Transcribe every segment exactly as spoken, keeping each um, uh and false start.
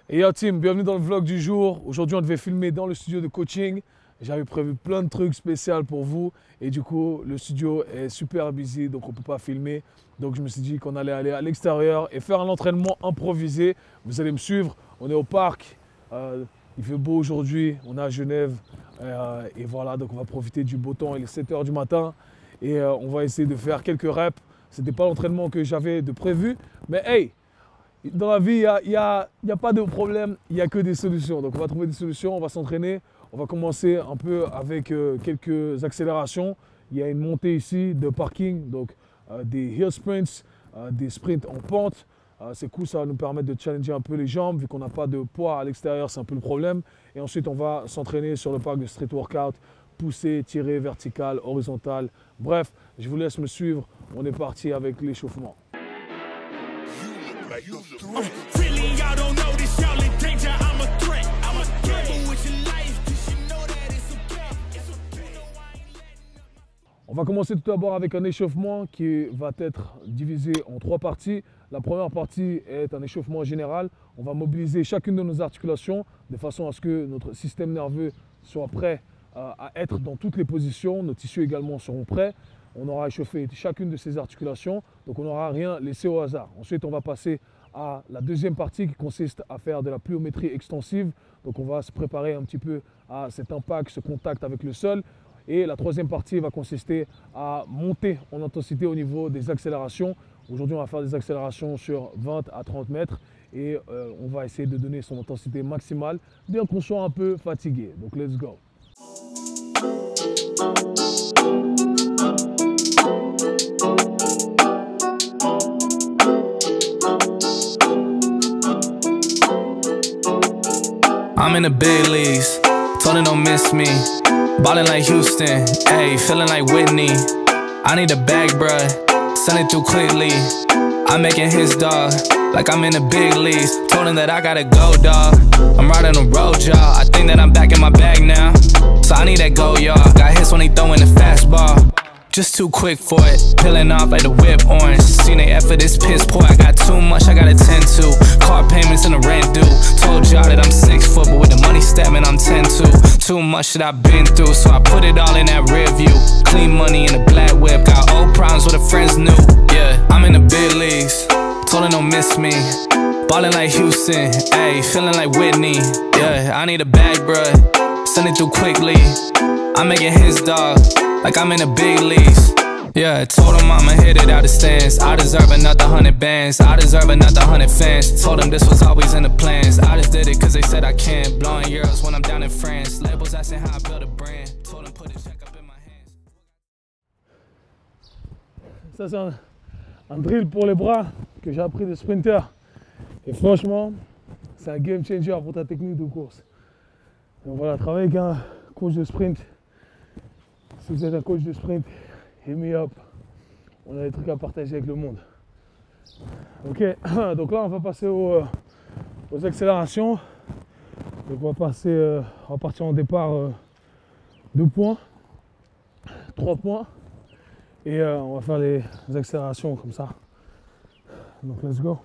Et yo team, bienvenue dans le vlog du jour. Aujourd'hui on devait filmer dans le studio de coaching. J'avais prévu plein de trucs spéciaux pour vous. Et du coup le studio est super busy, donc on ne peut pas filmer. Donc je me suis dit qu'on allait aller à l'extérieur et faire un entraînement improvisé. Vous allez me suivre, on est au parc. Euh, il fait beau aujourd'hui, on est à Genève. Euh, et voilà, donc on va profiter du beau temps. Il est sept heures du matin. Et euh, on va essayer de faire quelques reps. Ce n'était pas l'entraînement que j'avais de prévu. Mais hey! Dans la vie, il n'y a, a, a pas de problème, il n'y a que des solutions. Donc on va trouver des solutions, on va s'entraîner. On va commencer un peu avec euh, quelques accélérations. Il y a une montée ici de parking, donc euh, des hill sprints, euh, des sprints en pente. Euh, c'est cool, ça va nous permettre de challenger un peu les jambes, vu qu'on n'a pas de poids à l'extérieur, c'est un peu le problème. Et ensuite, on va s'entraîner sur le parc de street workout, pousser, tirer, vertical, horizontal. Bref, je vous laisse me suivre. On est parti avec l'échauffement. On va commencer tout d'abord avec un échauffement qui va être divisé en trois parties. La première partie est un échauffement général. On va mobiliser chacune de nos articulations de façon à ce que notre système nerveux soit prêt à être dans toutes les positions. Nos tissus également seront prêts. On aura échauffé chacune de ces articulations, donc on n'aura rien laissé au hasard. Ensuite, on va passer à la deuxième partie qui consiste à faire de la pliométrie extensive. Donc on va se préparer un petit peu à cet impact, ce contact avec le sol. Et la troisième partie va consister à monter en intensité au niveau des accélérations. Aujourd'hui, on va faire des accélérations sur vingt à trente mètres et euh, on va essayer de donner son intensité maximale, bien qu'on soit un peu fatigué. Donc let's go! I'm in the big leagues, told her don't miss me. Ballin' like Houston, ayy, feeling like Whitney. I need a bag, bruh, send it through quickly. I'm making his dog, like I'm in the big leagues. Told him that I gotta go, dog. I'm riding the road, y'all. I think that I'm back in my bag now. So I need that go, y'all. Got hits when he throwing the fastball. Just too quick for it, peeling off like the whip orange. Seen they effort, this piss poor. I got too much, I gotta tend to. Car payments and the rent due. Told y'all that I'm six foot, but with the money stabbing, I'm ten two. Too much that I've been through, so I put it all in that rear view. Clean money in a black whip, got old problems with the friends new. Yeah, I'm in the big leagues, told her don't miss me. Ballin' like Houston, ayy, feeling like Whitney. Yeah, I need a bag, bruh, send it through quickly. I'm making his dog, like I'm in the big leagues. Yeah, I told him I'ma hit it out the stands. I deserve another hundred bands, I deserve another hundred fans. Told him this was always in the plans. I just did it cause they said I can't. Blowing euros when I'm down in France. Labels asking how I built a brand. Told him put a check up in my hands. Ça c'est un, un drill pour les bras que j'ai appris de sprinter. Et franchement, c'est un game changer pour ta technique de course. Donc voilà, travailler avec un coach de sprint. Si vous êtes un coach de sprint, hit me up. On a des trucs à partager avec le monde. Ok, donc là on va passer aux, aux accélérations. Donc on va passer, euh, on va partir en départ euh, deux points, trois points, et euh, on va faire les, les accélérations comme ça. Donc let's go.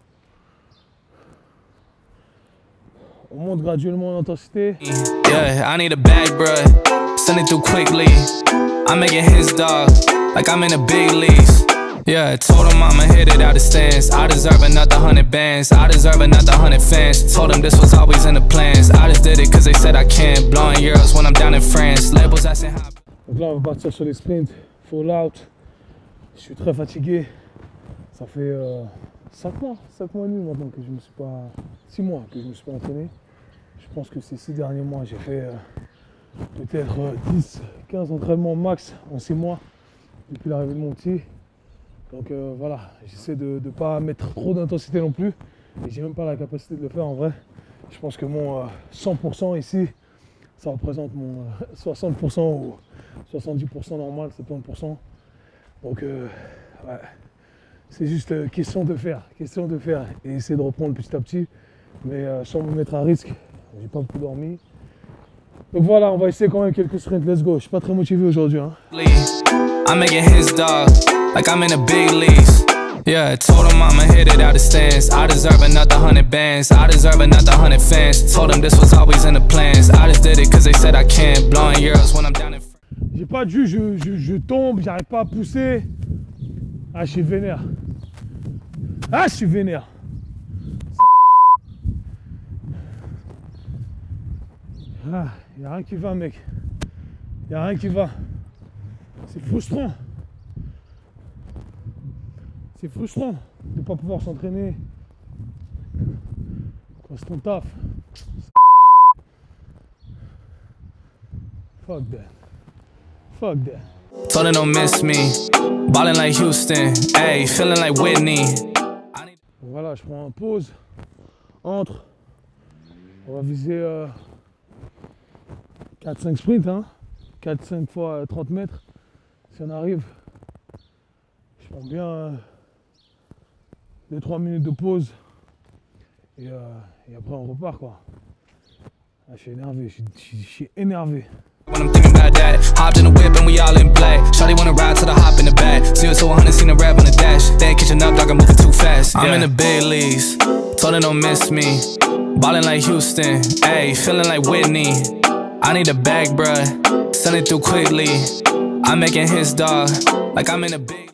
On monte graduellement l'intensité. Yeah, I need a bag, bruh. Send it through quickly. I'm making his dog, like I'm in the big leagues. Yeah, I told him I'ma hit it out the stands. I deserve another hundred bands, I deserve another hundred fans. Told him this was always in the plans. I just did it cause they said I can't. Blowing euros when I'm down in France. Labels asking how. Donc là on va partir sur les sprints, full out. Je suis très fatigué. Ça fait euh, cinq mois, cinq mois et demi maintenant que je me suis pas, six mois que je me suis pas entraîné. Je pense que ces six derniers mois j'ai fait euh, peut-être dix, quinze entraînements max en six mois depuis l'arrivée de mon petit. Donc euh, voilà, j'essaie de ne pas mettre trop d'intensité non plus. Et j'ai même pas la capacité de le faire en vrai. Je pense que mon euh, cent pour cent ici, ça représente mon euh, soixante pour cent ou soixante-dix pour cent normal, soixante-dix pour cent. Donc euh, ouais, c'est juste euh, question de faire, question de faire et essayer de reprendre petit à petit. Mais euh, sans me mettre à risque, j'ai pas beaucoup dormi. Donc voilà, on va essayer quand même quelques sprints, let's go. Je suis pas très motivé aujourd'hui. Hein. I'm making his dog, like I'm in the big leagues. Yeah, told him I'ma hit it out of stands. I deserve another hundred bands. I deserve another hundred fans. Told them this was always in the plans. I just did it cause they said I can't. Blowing euros when I'm down in. J'ai pas de jus, je, je, je tombe, j'arrive pas à pousser. Ah, je suis vénère. Ah, je suis vénère. Ah, y a rien qui va, mec. Y a rien qui va. C'est frustrant. C'est frustrant de ne pas pouvoir s'entraîner quand c'est ton taf. Fuck that. Fuck that. Told her don't miss me. Ballin' like Houston. Hey, feeling like Whitney. Voilà, je prends une pause. Entre. On va viser euh, quatre cinq sprints. Hein. quatre cinq fois trente mètres. Si on arrive, je prends bien euh, deux trois minutes de pause. Et, euh, et après on repart quoi. Ah, je suis énervé, je, je, je suis énervé. When I'm thinking about that, hopped in the whip and we all in black. Shawty wanna ride till I hop in the back. Zero to one hundred, seen a rev on the dash. They ain't catching up, dog, I'm moving too fast. I'm yeah. in the big leagues, told her don't miss me. Ballin' like Houston, ayy, feeling like Whitney. I need a bag, bruh, send it through quickly. I'm making his dog, like I'm in a big.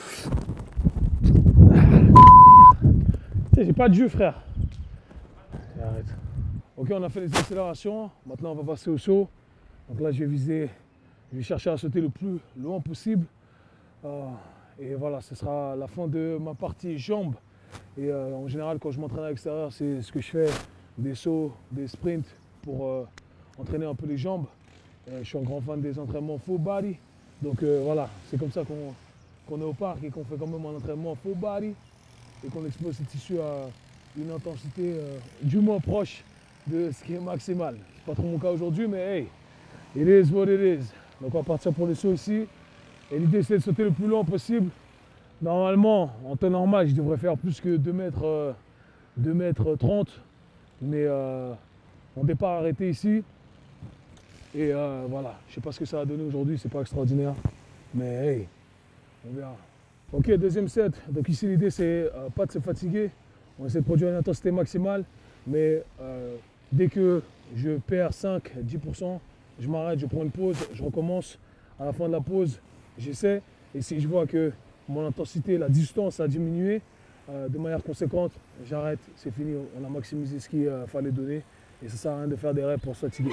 J'ai pas de jus, frère. Arrête. Ok, on a fait les accélérations. Maintenant, on va passer au saut. Donc là, je vais viser, je vais chercher à sauter le plus loin possible. Euh, et voilà, ce sera la fin de ma partie jambes. Et euh, en général, quand je m'entraîne à l'extérieur, c'est ce que je fais, des sauts, des sprints pour euh, entraîner un peu les jambes. Euh, je suis un grand fan des entraînements full body. Donc euh, voilà, c'est comme ça qu'on qu'on est au parc et qu'on fait quand même un entraînement full body et qu'on expose ces tissus à une intensité euh, du moins proche de ce qui est maximal. C'est pas trop mon cas aujourd'hui, mais hey, it is what it is. Donc on va partir pour le saut ici. Et l'idée c'est de sauter le plus loin possible. Normalement, en temps normal, je devrais faire plus que deux mètres, euh, deux mètres trente. Mais euh, mon départ arrêté ici. Et euh, voilà, je sais pas ce que ça va donner aujourd'hui, c'est pas extraordinaire. Mais hey, on verra. Ok, deuxième set. Donc ici l'idée c'est euh, pas de se fatiguer. On essaie de produire une intensité maximale. Mais euh, dès que je perds cinq à dix pour cent, je m'arrête, je prends une pause, je recommence. À la fin de la pause, j'essaie. Et si je vois que mon intensité, la distance a diminué euh, de manière conséquente, j'arrête, c'est fini. On a maximisé ce qu'il euh, fallait donner. Et ça ne sert à rien de faire des reps pour se fatiguer.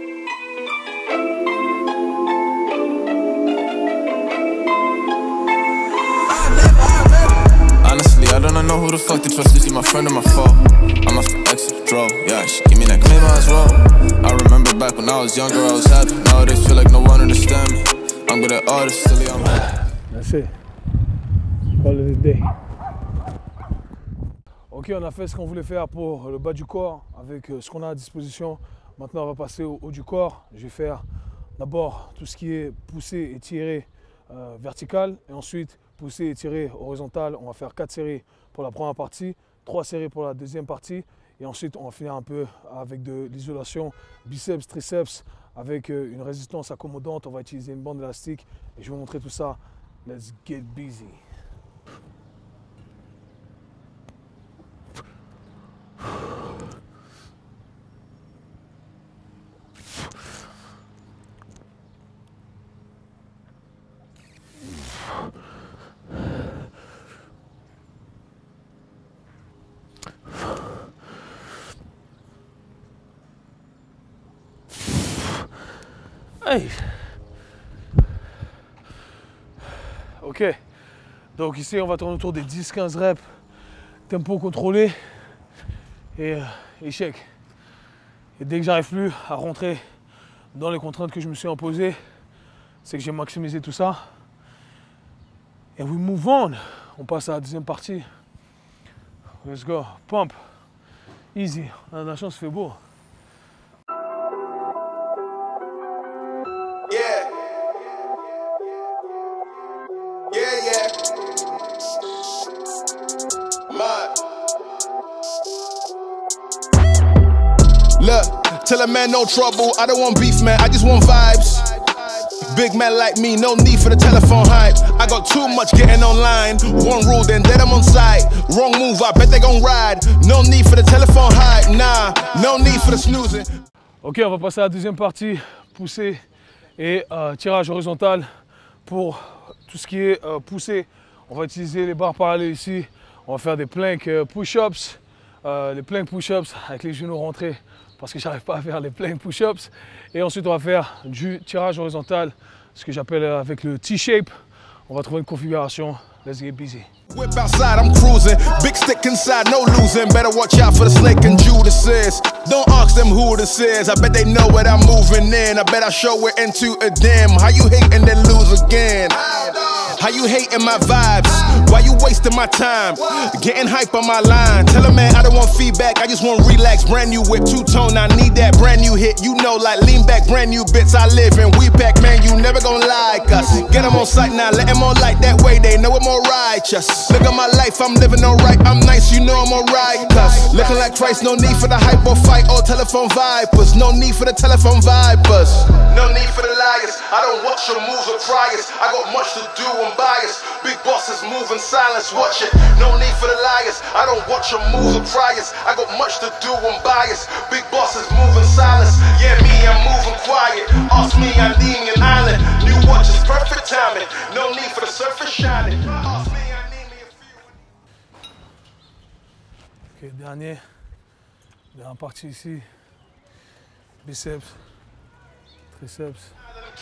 Honestly, I don't know who the fuck to trust. Is he my friend or my foe? I'm my ex draw, yeah, she give me that claim as well. I remember back when I was younger, I was happy. Nowadays feel like no one understand me. I'm good at all this, silly, I'm happy. That's it. Call it a day. Ok, on a fait ce qu'on voulait faire pour le bas du corps avec ce qu'on a à disposition. Maintenant, on va passer au haut du corps. Je vais faire d'abord tout ce qui est poussé et tiré euh, vertical et ensuite poussé et tiré horizontal. On va faire quatre séries pour la première partie, trois séries pour la deuxième partie et ensuite on va finir un peu avec de l'isolation biceps, triceps avec une résistance accommodante. On va utiliser une bande élastique et je vais vous montrer tout ça. Let's get busy. Hey. Ok, donc ici on va tourner autour des dix quinze reps, tempo contrôlé et euh, échec. Et dès que j'arrive plus à rentrer dans les contraintes que je me suis imposées, c'est que j'ai maximisé tout ça. Et we move on. On passe à la deuxième partie. Let's go, pump, easy. On a de la chance, il fait beau. Look, tell a man no trouble, I don't want beef, man, I just want vibes. Big man like me, no need for the telephone hype. I got too much getting online. One rule, then dead I'm on site. Wrong move, I bet they gon' ride. No need for the telephone hype, nah. No need for the snoozing. Ok, on va passer à la deuxième partie, poussée et euh, tirage horizontal. Pour tout ce qui est euh, poussé, on va utiliser les barres parallèles ici. On va faire des plank euh, push-ups, euh, les plank push-ups avec les genoux rentrés parce que j'arrive pas à faire les plank push-ups. Et ensuite, on va faire du tirage horizontal, ce que j'appelle euh, avec le T-shape. On va trouver une configuration. Let's get busy. Whip outside, I'm cruising. Big stick inside, no losing. Better watch out for the snake and Judas. Don't ask them who this is. I bet they know what I'm moving in. I bet I show it into a dim. How you hate and then lose again? How you hating my vibes? Why you wasting my time? Getting hype on my line. Tell a man I don't want feedback, I just want relax. Brand new whip, two-tone, I need that brand new hit. You know, like lean back, brand new bits I live in. We pack, man, you never gon' like us. Get them on sight now, let them on light. That way they know I'm more righteous. Look at my life, I'm living alright. I'm nice, you know I'm alright. Cause looking like Christ, no need for the hype or fight or telephone vipers. No need for the telephone vipers. No need for the liars. I don't watch your moves or priors. I got much to do, I'm biased. Big bosses move in silence, watch it. No need for the liars. I don't watch your moves or priors. I got much to do, I'm biased. Big bosses move in silence. Yeah, me, I'm moving quiet. Ask me, I'm leading an island. New watches, perfect timing. No need for the surface shining. Ask me. Ok, dernier, dernière partie ici, biceps, triceps.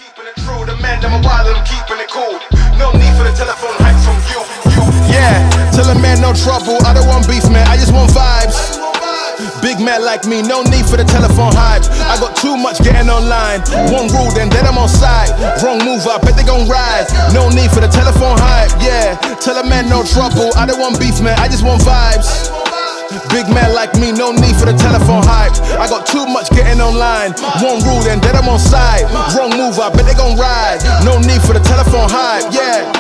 Yeah, tell a man no trouble, I don't want beef man, I just want vibes. Big man like me, no need for the telephone hype. I got too much getting online. One rule, then then I'm on side. Wrong move, I bet they gon' ride. No need for the telephone hype, yeah. Tell a man no trouble, I don't want beef man, I just want vibes. Big man like me, no need for the telephone hype. I got too much getting online. One rule, then then I'm on side. Wrong move, I bet they gon' ride. No need for the telephone hype, yeah.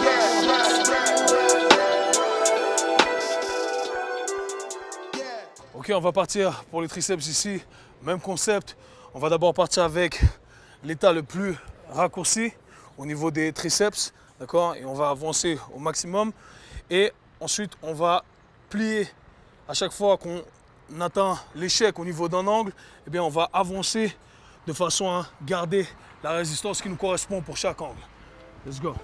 Ok, on va partir pour les triceps ici. Même concept. On va d'abord partir avec l'état le plus raccourci au niveau des triceps. D'accord? Et on va avancer au maximum. Et ensuite, on va plier. À chaque fois qu'on atteint l'échec au niveau d'un angle, eh bien on va avancer de façon à garder la résistance qui nous correspond pour chaque angle. Let's go.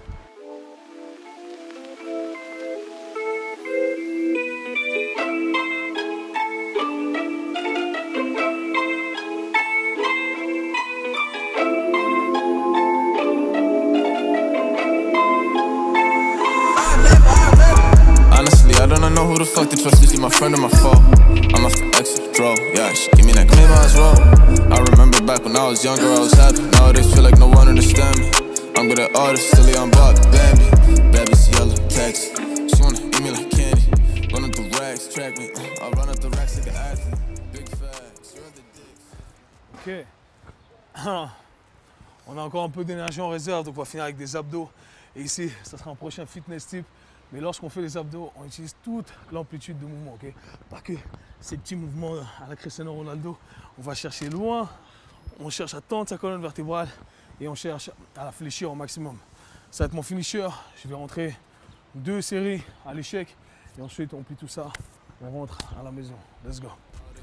I don't know who the fuck to trust, is she my friend or my foe? I'm a extra draw, yeah, she give me that maybe I as well. I remember back when I was younger, I was happy. Nowadays feel like no one understand me. I'm good at artists, silly on block, Bambi. Baby's yellow, text. She wanna eat me like candy. Running through racks, track me. Uh, I run up the racks like an athlete. Big facts, you're the dicks. Ok. On a encore un peu d'énergie en réserve, donc on va finir avec des abdos. Et ici, ça sera un prochain fitness tip. Mais lorsqu'on fait les abdos, on utilise toute l'amplitude de mouvement, ok? Pas que ces petits mouvements à la Cristiano Ronaldo. On va chercher loin, on cherche à tendre sa colonne vertébrale et on cherche à la fléchir au maximum. Ça va être mon finisher. Je vais rentrer deux séries à l'échec et ensuite on plie tout ça. On rentre à la maison. Let's go.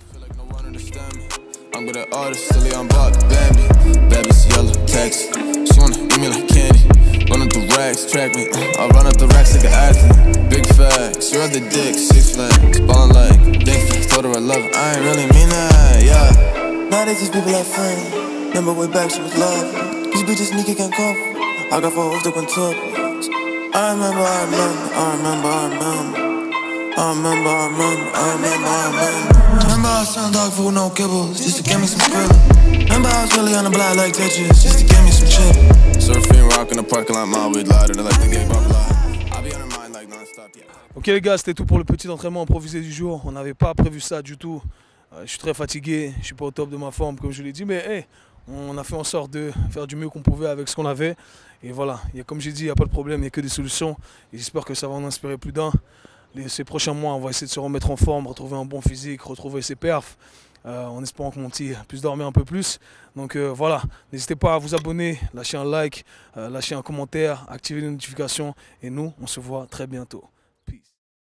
I'm good at artists, silly on block, Bambi. Baby's yellow, text. She wanna eat me like candy. Running through racks, track me. Uh, I run up the racks like an athlete. Big facts, you're the dick, six flags. Ballin' like big facts, told her I love her. I ain't really mean that, yeah. Now they just people like friends. Remember way back she was love. These bitches sneaky can't cover. I got four hoes that went top. I remember, I remember, I remember, I remember. I remember, I remember, I remember, I remember. Remember I was selling dog food, no kibbles, just to get me some skrilla. Remember I was really on the block like Tetris, just to get me some chip. Surfing, rocking the parking lot, my weed lighter than like the game of life. I'll be on her mind like non-stop, yeah. Ok les gars, c'était tout pour le petit entraînement improvisé du jour. On n'avait pas prévu ça du tout. Euh, je suis très fatigué, je suis pas au top de ma forme comme je l'ai dit, mais hey, on a fait en sorte de faire du mieux qu'on pouvait avec ce qu'on avait. Et voilà, et comme j'ai dit, il n'y a pas de problème, il n'y a que des solutions. Et j'espère que ça va en inspirer plus d'un. Les, ces prochains mois, on va essayer de se remettre en forme, retrouver un bon physique, retrouver ses perfs. euh, en espérant que mon petit puisse dormir un peu plus. Donc euh, voilà, n'hésitez pas à vous abonner, lâcher un like, euh, lâcher un commentaire, activer les notifications. Et nous, on se voit très bientôt. Peace.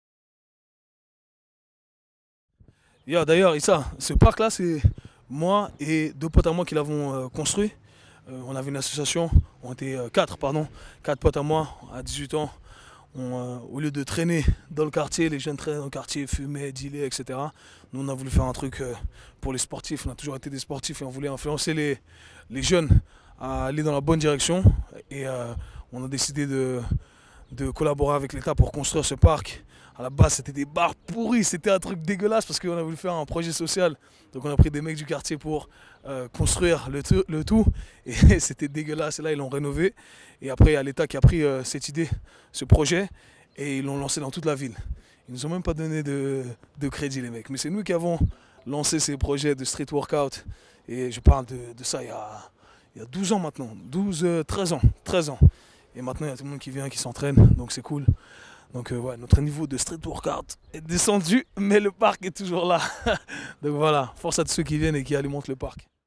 Yeah, d'ailleurs, Issa, ce parc-là, c'est moi et deux potes à moi qui l'avons euh, construit. Euh, on avait une association, on était euh, quatre, pardon, quatre potes à moi à dix-huit ans. On, euh, au lieu de traîner dans le quartier, les jeunes traînaient dans le quartier, fumaient, dealaient, et cetera. Nous, on a voulu faire un truc euh, pour les sportifs. On a toujours été des sportifs et on voulait influencer les, les jeunes à aller dans la bonne direction. Et euh, on a décidé de, de collaborer avec l'État pour construire ce parc. À la base, c'était des bars pourris, c'était un truc dégueulasse parce qu'on a voulu faire un projet social. Donc on a pris des mecs du quartier pour euh, construire le, le tout. Et c'était dégueulasse. Et là, ils l'ont rénové. Et après, il y a l'État qui a pris euh, cette idée, ce projet, et ils l'ont lancé dans toute la ville. Ils nous ont même pas donné de, de crédit, les mecs. Mais c'est nous qui avons lancé ces projets de street workout. Et je parle de, de ça il y, a, il y a douze ans maintenant. douze, treize ans. treize ans. Et maintenant, il y a tout le monde qui vient, qui s'entraîne. Donc c'est cool. Donc euh, ouais, notre niveau de street workout est descendu, mais le parc est toujours là. Donc voilà, force à tous ceux qui viennent et qui alimentent le parc.